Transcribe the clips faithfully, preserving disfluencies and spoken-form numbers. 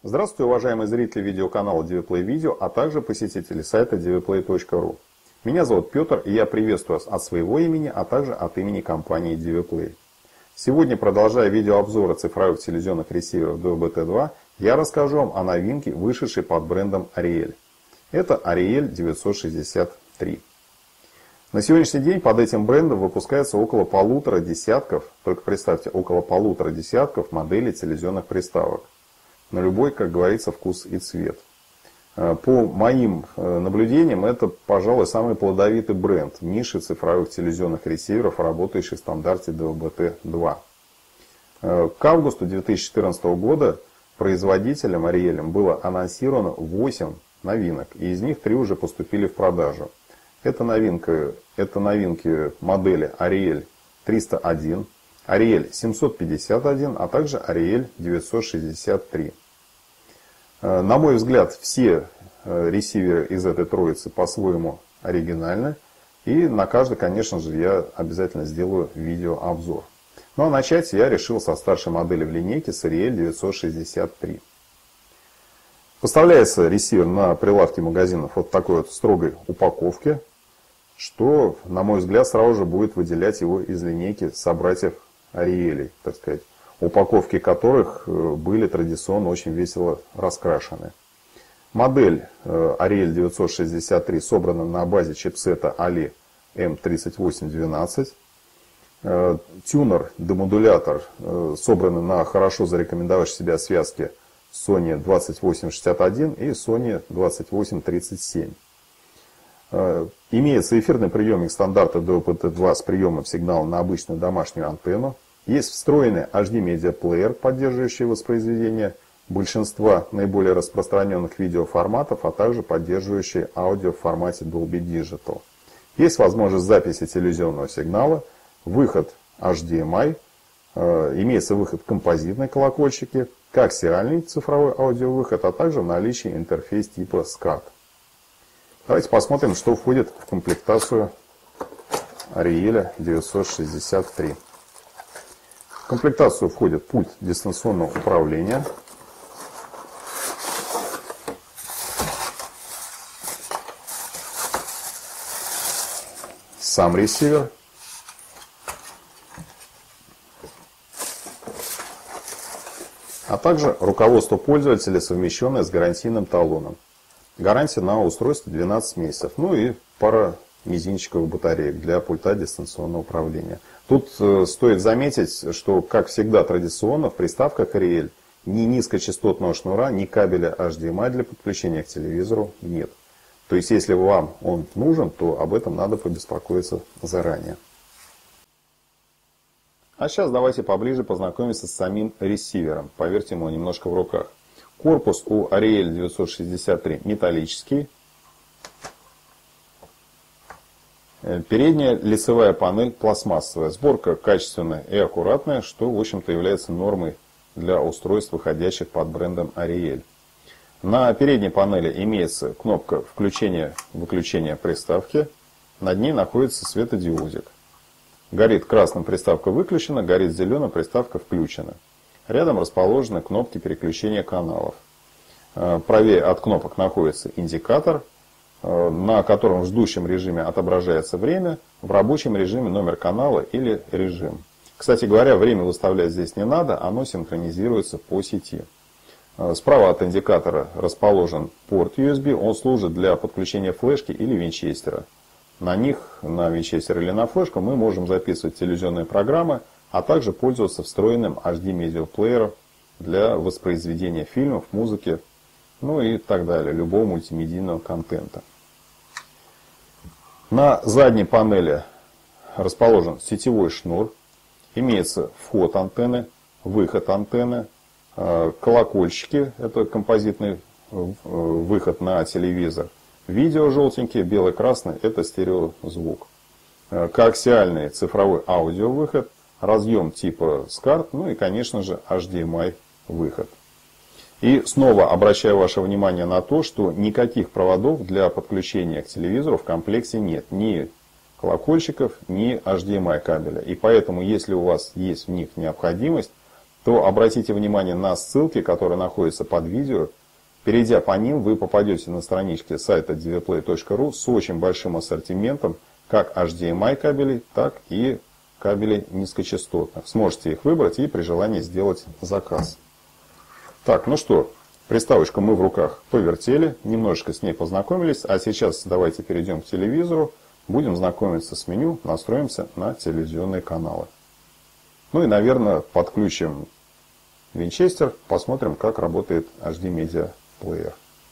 Здравствуйте, уважаемые зрители видеоканала DiviPlay Video, а также посетители сайта diviplay точка ру. Меня зовут Петр, и я приветствую вас от своего имени, а также от имени компании DiviPlay. Сегодня, продолжая видеообзоры цифровых телевизионных ресиверов ди ви би ти два, я расскажу вам о новинке, вышедшей под брендом Ariel. Это Ariel девятьсот шестьдесят три. На сегодняшний день под этим брендом выпускается около полутора десятков, только представьте, около полутора десятков моделей телевизионных приставок. На любой, как говорится, вкус и цвет. По моим наблюдениям, это, пожалуй, самый плодовитый бренд в нише цифровых телевизионных ресиверов, работающих в стандарте ди ви би ти два. К августу две тысячи четырнадцатого года производителем Ariel было анонсировано восемь новинок, и из них три уже поступили в продажу. Это, новинка, это новинки модели Ariel триста один, Ariel семьсот пятьдесят один, а также Ariel девятьсот шестьдесят три. На мой взгляд, все ресиверы из этой троицы по-своему оригинальны. И на каждый, конечно же, я обязательно сделаю видеообзор. Ну а начать я решил со старшей модели в линейке, с Ariel девятьсот шестьдесят три. Поставляется ресивер на прилавке магазинов вот в такой вот строгой упаковке, что, на мой взгляд, сразу же будет выделять его из линейки собратьев Ariel, так сказать, упаковки которых были традиционно очень весело раскрашены. Модель Ariel девятьсот шестьдесят три собрана на базе чипсета Али эм тридцать восемь двенадцать. Тюнер-демодулятор собран на хорошо зарекомендовавшей себя связке Sony двадцать восемь шестьдесят один и Sony двадцать восемь тридцать семь. Имеется эфирный приемник стандарта ди ви би ти два с приемом сигнала на обычную домашнюю антенну. Есть встроенный эйч ди медиаплеер, поддерживающий воспроизведение большинства наиболее распространенных видеоформатов, а также поддерживающий аудио в формате Dolby Digital. Есть возможность записи телевизионного сигнала, выход эйч ди эм ай, имеется выход композитной колокольчики, коаксиальный цифровой аудиовыход, а также в наличии интерфейс типа скат. Давайте посмотрим, что входит в комплектацию Ariel девятьсот шестьдесят три. В комплектацию входит пульт дистанционного управления, сам ресивер, а также руководство пользователя, совмещенное с гарантийным талоном. Гарантия на устройство двенадцать месяцев. Ну и пара мизинчиковых батареек для пульта дистанционного управления. Тут э, стоит заметить, что, как всегда традиционно, в приставках Ariel ни низкочастотного шнура, ни кабеля эйч ди эм ай для подключения к телевизору нет. То есть, если вам он нужен, то об этом надо побеспокоиться заранее. А сейчас давайте поближе познакомимся с самим ресивером. Поверьте, ему немножко в руках. Корпус у Ariel девятьсот шестьдесят три металлический. Передняя лицевая панель пластмассовая. Сборка качественная и аккуратная, что, в общем-то, является нормой для устройств, выходящих под брендом Ariel. На передней панели имеется кнопка включения-выключения приставки. Над ней находится светодиодик. Горит красным приставка выключена, горит зеленым приставка включена. Рядом расположены кнопки переключения каналов. Правее от кнопок находится индикатор, на котором в ждущем режиме отображается время, в рабочем режиме номер канала или режим. Кстати говоря, время выставлять здесь не надо, оно синхронизируется по сети. Справа от индикатора расположен порт ю эс би, он служит для подключения флешки или винчестера. На них, на винчестер или на флешку, мы можем записывать телевизионные программы, а также пользоваться встроенным эйч ди медиаплеером для воспроизведения фильмов, музыки, ну и так далее, любого мультимедийного контента. На задней панели расположен сетевой шнур, имеется вход антенны, выход антенны, колокольчики, это композитный выход на телевизор, видео желтенький, белый-красный, это стереозвук, коаксиальный цифровой аудиовыход, разъем типа скат, ну и, конечно же, эйч ди эм ай выход. И снова обращаю ваше внимание на то, что никаких проводов для подключения к телевизору в комплекте нет. Ни колокольчиков, ни эйч ди эм ай кабеля. И поэтому, если у вас есть в них необходимость, то обратите внимание на ссылки, которые находятся под видео. Перейдя по ним, вы попадете на странички сайта ди ви плей точка ру с очень большим ассортиментом как эйч ди эм ай кабелей, так и кабелей низкочастотных. Сможете их выбрать и при желании сделать заказ. Так, ну что, приставочку мы в руках повертели, немножечко с ней познакомились, а сейчас давайте перейдем к телевизору, будем знакомиться с меню, настроимся на телевизионные каналы. Ну и, наверное, подключим винчестер, посмотрим, как работает эйч ди Media Player.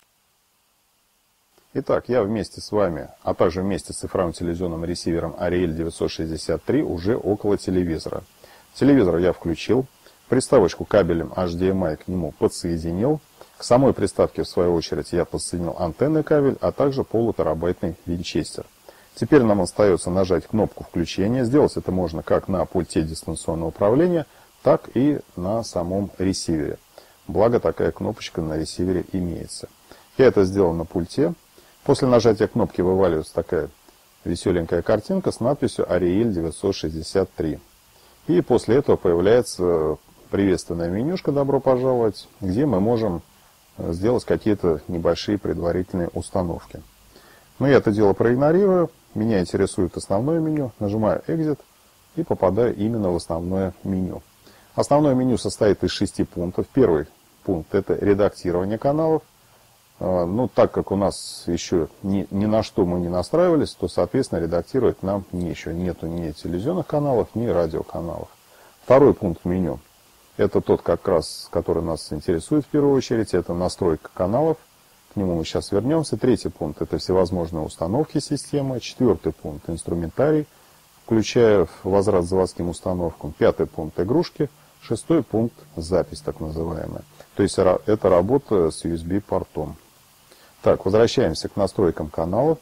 Итак, я вместе с вами, а также вместе с цифровым телевизионным ресивером Ariel девятьсот шестьдесят три уже около телевизора. Телевизор я включил, приставочку кабелем эйч ди эм ай к нему подсоединил. К самой приставке, в свою очередь, я подсоединил антенный кабель, а также полутерабайтный винчестер. Теперь нам остается нажать кнопку включения. Сделать это можно как на пульте дистанционного управления, так и на самом ресивере. Благо такая кнопочка на ресивере имеется. Я это сделал на пульте. После нажатия кнопки вываливается такая веселенькая картинка с надписью Ariel девятьсот шестьдесят три. И после этого появляется приветственная менюшка «Добро пожаловать», где мы можем сделать какие-то небольшие предварительные установки. Но я это дело проигнорирую. Меня интересует основное меню. Нажимаю «Exit» и попадаю именно в основное меню. Основное меню состоит из шести пунктов. Первый пункт – это редактирование каналов. Ну, так как у нас еще ни, ни на что мы не настраивались, то, соответственно, редактировать нам не, еще нету ни телевизионных каналов, ни радиоканалов. Второй пункт меню – это тот, как раз, который нас интересует в первую очередь, это настройка каналов. К нему мы сейчас вернемся. Третий пункт – это всевозможные установки системы. Четвертый пункт – инструментарий, включая возврат к заводским установкам. Пятый пункт – игрушки. Шестой пункт – запись, так называемая. То есть это работа с ю эс би-портом. Так, возвращаемся к настройкам каналов.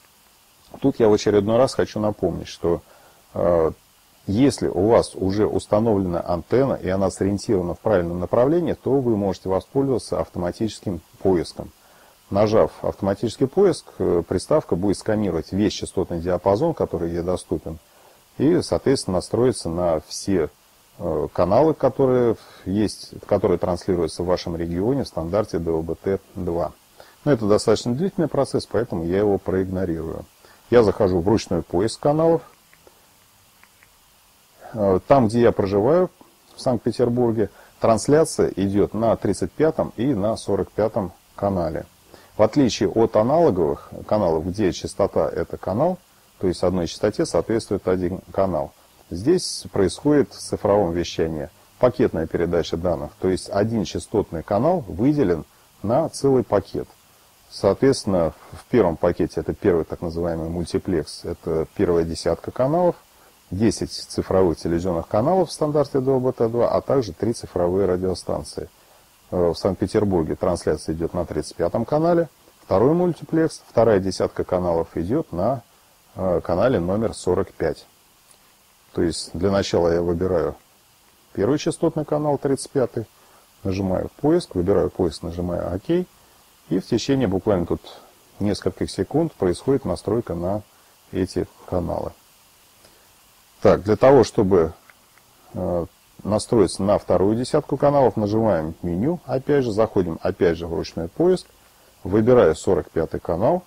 Тут я в очередной раз хочу напомнить, что э, если у вас уже установлена антенна и она сориентирована в правильном направлении, то вы можете воспользоваться автоматическим поиском. Нажав автоматический поиск, приставка будет сканировать весь частотный диапазон, который ей доступен, и, соответственно, настроиться на все э, каналы, которые есть, которые транслируются в вашем регионе в стандарте ди эл би ти два. Но это достаточно длительный процесс, поэтому я его проигнорирую. Я захожу в ручной поиск каналов. Там, где я проживаю, в Санкт-Петербурге, трансляция идет на тридцать пятом и на сорок пятом канале. В отличие от аналоговых каналов, где частота – это канал, то есть одной частоте соответствует один канал. Здесь происходит в цифровом вещании пакетная передача данных, то есть один частотный канал выделен на целый пакет. Соответственно, в первом пакете, это первый так называемый мультиплекс, это первая десятка каналов, десять цифровых телевизионных каналов в стандарте ди эл би ти два, а также три цифровые радиостанции. В Санкт-Петербурге трансляция идет на тридцать пятом канале, второй мультиплекс, вторая десятка каналов идет на канале номер сорок пять. То есть для начала я выбираю первый частотный канал, тридцать пятый, нажимаю поиск, выбираю поиск, нажимаю ОК. И в течение буквально тут нескольких секунд происходит настройка на эти каналы. Так, для того, чтобы э, настроиться на вторую десятку каналов, нажимаем меню, опять же, заходим опять же в ручной поиск, выбираю сорок пятый канал,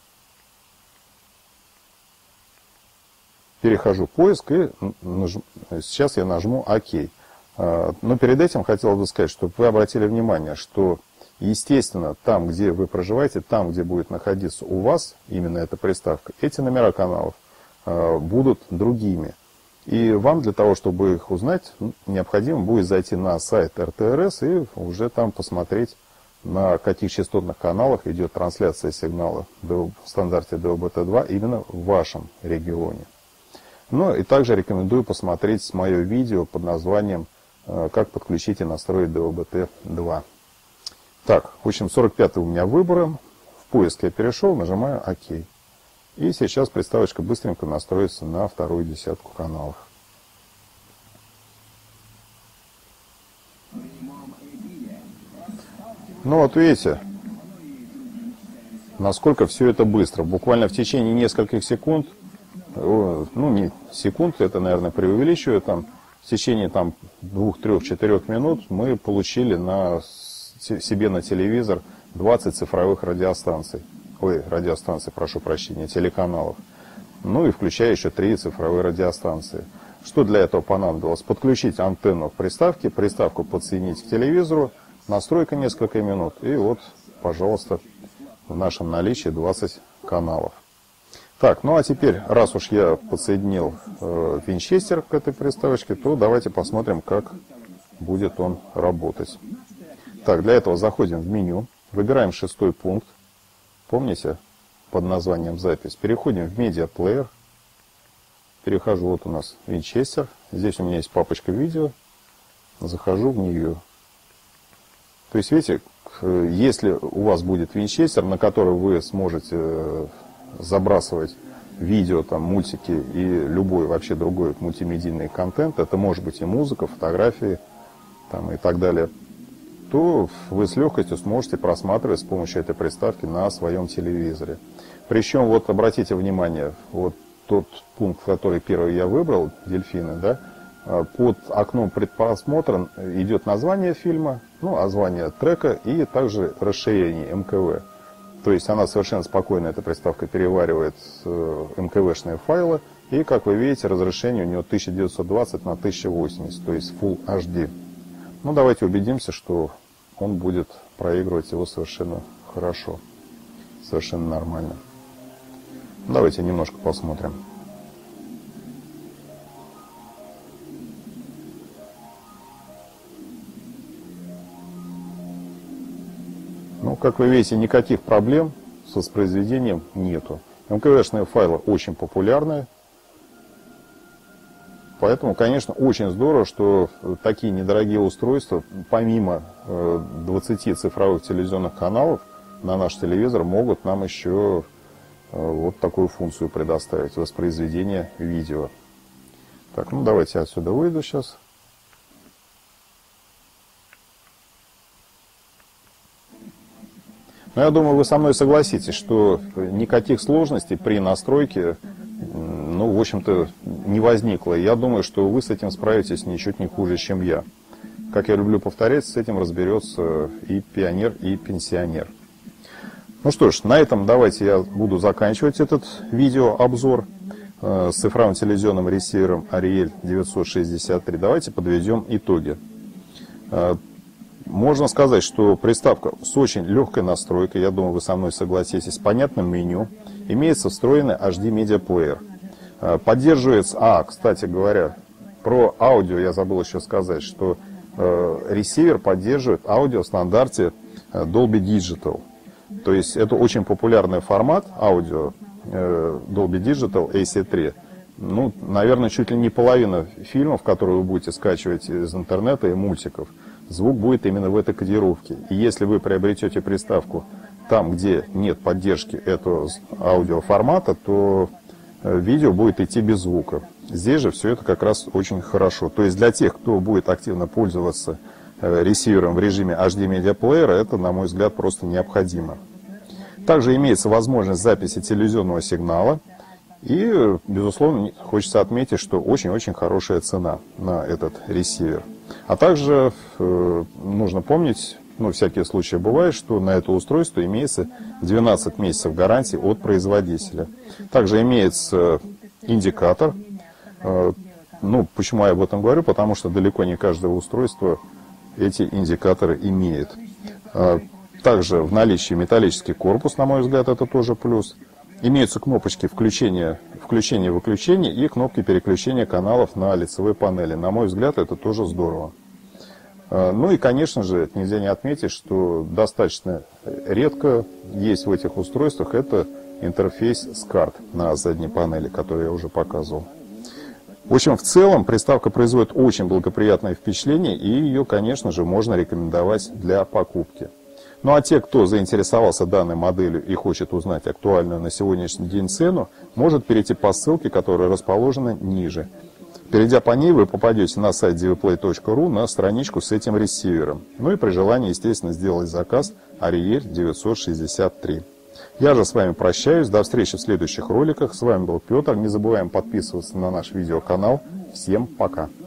перехожу в поиск и наж... сейчас я нажму ОК. Э, но перед этим хотел бы сказать, чтобы вы обратили внимание, что естественно, там, где вы проживаете, там, где будет находиться у вас именно эта приставка, эти номера каналов э, будут другими. И вам для того, чтобы их узнать, необходимо будет зайти на сайт эр тэ эр эс и уже там посмотреть, на каких частотных каналах идет трансляция сигнала в стандарте ди эл би ти два именно в вашем регионе. Ну и также рекомендую посмотреть мое видео под названием э, «Как подключить и настроить ди эл би ти два». Так, в общем, сорок пятый у меня выбором. В поиск я перешел, нажимаю ОК. И сейчас приставочка быстренько настроится на вторую десятку каналов. Ну вот видите, насколько все это быстро. Буквально в течение нескольких секунд, ну не секунд, это, наверное, преувеличиваю, там в течение там двух, трех, четырех минут мы получили на себе на телевизор двадцать цифровых радиостанций. Ой, радиостанций, прошу прощения, телеканалов. Ну и включая еще три цифровые радиостанции. Что для этого понадобилось? Подключить антенну к приставке, приставку подсоединить к телевизору, настройка несколько минут, и вот, пожалуйста, в нашем наличии двадцать каналов. Так, ну а теперь, раз уж я подсоединил э, винчестер к этой приставочке, то давайте посмотрим, как будет он работать. Так, для этого заходим в меню, выбираем шестой пункт, помните, под названием «Запись». Переходим в медиаплеер, перехожу, вот у нас винчестер, здесь у меня есть папочка видео, захожу в нее. То есть, видите, если у вас будет винчестер, на который вы сможете забрасывать видео, там, мультики и любой вообще другой мультимедийный контент, это может быть и музыка, фотографии там, и так далее, то вы с легкостью сможете просматривать с помощью этой приставки на своем телевизоре. Причем, вот обратите внимание, вот тот пункт, который первый я выбрал, дельфины, да, под окном предпросмотра идет название фильма, ну, название трека и также расширение эм ка вэ. То есть она совершенно спокойно, эта приставка, переваривает эм ка вэ-шные файлы. И, как вы видите, разрешение у нее тысяча девятьсот двадцать на тысяча восемьдесят, то есть Full эйч ди. Ну, давайте убедимся, что он будет проигрывать его совершенно хорошо, совершенно нормально. Давайте немножко посмотрим. Ну, как вы видите, никаких проблем с воспроизведением нету. эм ка вэ-шные файлы очень популярны. Поэтому, конечно, очень здорово, что такие недорогие устройства, помимо двадцати цифровых телевизионных каналов, на наш телевизор могут нам еще вот такую функцию предоставить, воспроизведение видео. Так, ну давайте я отсюда выйду сейчас. Но я думаю, вы со мной согласитесь, что никаких сложностей при настройке, ну, в общем-то, не возникло. Я думаю, что вы с этим справитесь ничуть не хуже, чем я. Как я люблю повторять, с этим разберется и пионер, и пенсионер. Ну что ж, на этом давайте я буду заканчивать этот видеообзор э, с цифровым телевизионным ресивером Ariel девятьсот шестьдесят три. Давайте подведем итоги. Э, Можно сказать, что приставка с очень легкой настройкой, я думаю, вы со мной согласитесь, с понятным меню, имеется встроенный эйч ди медиаплеер. Поддерживается, а, кстати говоря, про аудио я забыл еще сказать, что э, ресивер поддерживает аудио в стандарте Dolby Digital. То есть это очень популярный формат аудио э, Dolby Digital эй си три. Ну, наверное, чуть ли не половина фильмов, которые вы будете скачивать из интернета и мультиков, звук будет именно в этой кодировке. И если вы приобретете приставку там, где нет поддержки этого аудиоформата, то видео будет идти без звука. Здесь же все это как раз очень хорошо. То есть для тех, кто будет активно пользоваться ресивером в режиме эйч ди медиаплеера, это, на мой взгляд, просто необходимо. Также имеется возможность записи телевизионного сигнала. И, безусловно, хочется отметить, что очень-очень хорошая цена на этот ресивер. А также э, нужно помнить, ну, всякие случаи бывают, что на это устройство имеется двенадцать месяцев гарантии от производителя. Также имеется индикатор. Э, ну, почему я об этом говорю? Потому что далеко не каждое устройство эти индикаторы имеет. Э, также в наличии металлический корпус, на мой взгляд, это тоже плюс. Имеются кнопочки включения, включения, выключения и кнопки переключения каналов на лицевой панели. На мой взгляд, это тоже здорово. Ну и, конечно же, нельзя не отметить, что достаточно редко есть в этих устройствах это интерфейс с карт на задней панели, который я уже показывал. В общем, в целом приставка производит очень благоприятное впечатление, и ее, конечно же, можно рекомендовать для покупки. Ну а те, кто заинтересовался данной моделью и хочет узнать актуальную на сегодняшний день цену, может перейти по ссылке, которая расположена ниже. Перейдя по ней, вы попадете на сайт ди ви плей точка ру на страничку с этим ресивером. Ну и при желании, естественно, сделать заказ Ariel девятьсот шестьдесят три. Я же с вами прощаюсь. До встречи в следующих роликах. С вами был Петр. Не забываем подписываться на наш видеоканал. Всем пока.